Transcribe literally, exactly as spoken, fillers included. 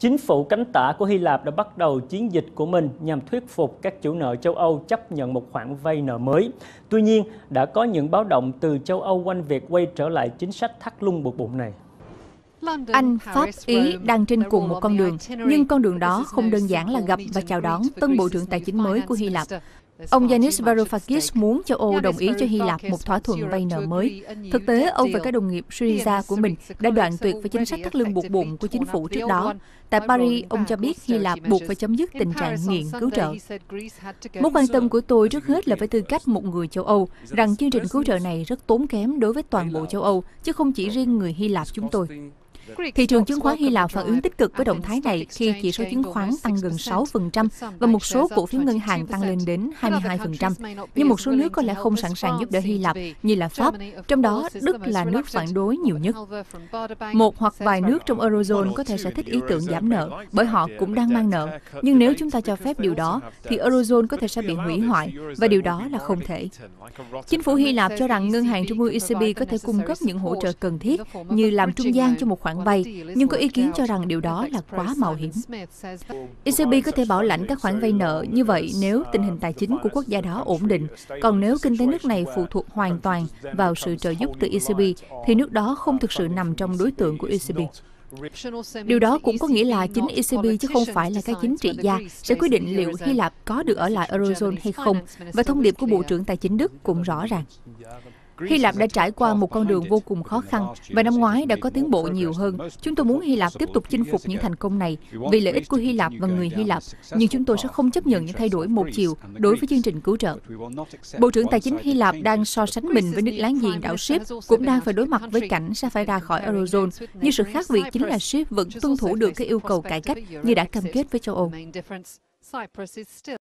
Chính phủ cánh tả của Hy Lạp đã bắt đầu chiến dịch của mình nhằm thuyết phục các chủ nợ châu Âu chấp nhận một khoản vay nợ mới. Tuy nhiên, đã có những báo động từ châu Âu quanh việc quay trở lại chính sách thắt lưng buộc bụng này. Anh, Pháp, Ý đang trên cùng một con đường, nhưng con đường đó không đơn giản là gặp và chào đón tân Bộ trưởng Tài chính mới của Hy Lạp. Ông Yanis Varoufakis muốn châu Âu đồng ý cho Hy Lạp một thỏa thuận vay nợ mới. Thực tế, ông và các đồng nghiệp Syriza của mình đã đoạn tuyệt với chính sách thắt lưng buộc bụng của chính phủ trước đó. Tại Paris, ông cho biết Hy Lạp buộc phải chấm dứt tình trạng nghiện cứu trợ. Mối quan tâm của tôi trước hết là với tư cách một người châu Âu, rằng chương trình cứu trợ này rất tốn kém đối với toàn bộ châu Âu, chứ không chỉ riêng người Hy Lạp chúng tôi. Thị trường chứng khoán Hy Lạp phản ứng tích cực với động thái này khi chỉ số chứng khoán tăng gần sáu phần trăm và một số cổ phiếu ngân hàng tăng lên đến hai mươi hai phần trăm. Nhưng một số nước có lẽ không sẵn sàng giúp đỡ Hy Lạp như là Pháp, trong đó Đức là nước phản đối nhiều nhất. Một hoặc vài nước trong Eurozone có thể sẽ thích ý tưởng giảm nợ bởi họ cũng đang mang nợ. Nhưng nếu chúng ta cho phép điều đó, thì Eurozone có thể sẽ bị hủy hoại và điều đó là không thể. Chính phủ Hy Lạp cho rằng Ngân hàng Trung ương E C B có thể cung cấp những hỗ trợ cần thiết như làm trung gian cho một khoản vay, nhưng có ý kiến cho rằng điều đó là quá mạo hiểm. E C B có thể bảo lãnh các khoản vay nợ như vậy nếu tình hình tài chính của quốc gia đó ổn định, còn nếu kinh tế nước này phụ thuộc hoàn toàn vào sự trợ giúp từ E C B, thì nước đó không thực sự nằm trong đối tượng của E C B. Điều đó cũng có nghĩa là chính E C B chứ không phải là các chính trị gia sẽ quyết định liệu Hy Lạp có được ở lại Eurozone hay không, và thông điệp của Bộ trưởng Tài chính Đức cũng rõ ràng. Hy Lạp đã trải qua một con đường vô cùng khó khăn và năm ngoái đã có tiến bộ nhiều hơn. Chúng tôi muốn Hy Lạp tiếp tục chinh phục những thành công này vì lợi ích của Hy Lạp và người Hy Lạp, nhưng chúng tôi sẽ không chấp nhận những thay đổi một chiều đối với chương trình cứu trợ. Bộ trưởng Tài chính Hy Lạp đang so sánh mình với nước láng giềng đảo Chypre, cũng đang phải đối mặt với cảnh sẽ phải ra khỏi Eurozone, nhưng sự khác biệt chính là Chypre vẫn tuân thủ được các yêu cầu cải cách như đã cam kết với châu Âu.